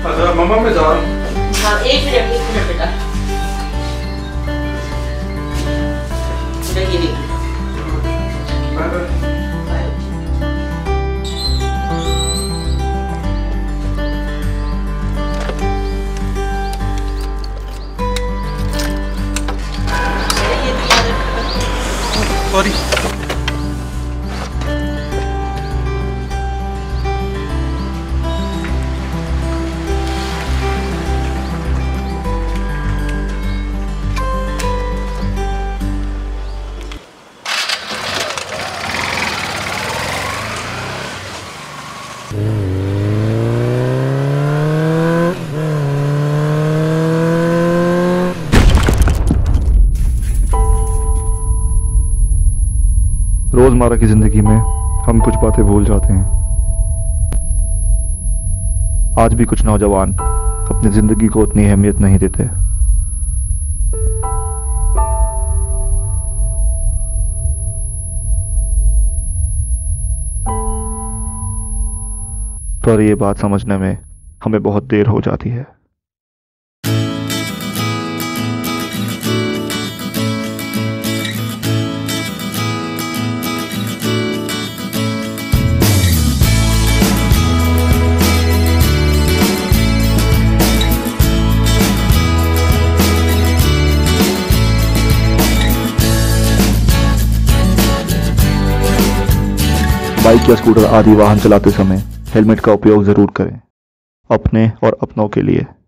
अच्छा मम्मा मैं जा रहा हूँ। हाँ एक मिनट बेटा। ये देखिए। सॉरी। रोजमर्रा की जिंदगी में हम कुछ बातें भूल जाते हैं। आज भी कुछ नौजवान अपनी जिंदगी को उतनी अहमियत नहीं देते। पर ये बात समझने में हमें बहुत देर हो जाती है। बाइक या स्कूटर आदि वाहन चलाते समय हेलमेट का उपयोग जरूर करें, अपने और अपनों के लिए।